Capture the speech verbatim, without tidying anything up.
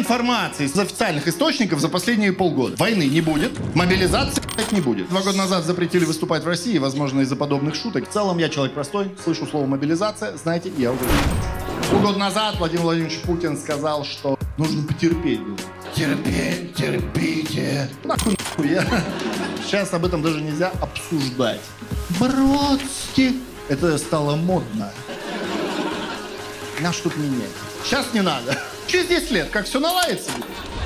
информации из официальных источников за последние полгода. Войны не будет, мобилизации не будет. Два года назад запретили выступать в России, возможно, из-за подобных шуток. В целом, я человек простой, слышу слово мобилизация, знаете, я уже... Полгода назад Владимир Владимирович Путин сказал, что нужно потерпеть. Терпеть, терпите. Нахуй, нахуй, я... Сейчас об этом даже нельзя обсуждать. Бродский. Это стало модно. Нас тут менять. Сейчас не надо. Через десять лет, как все наладится.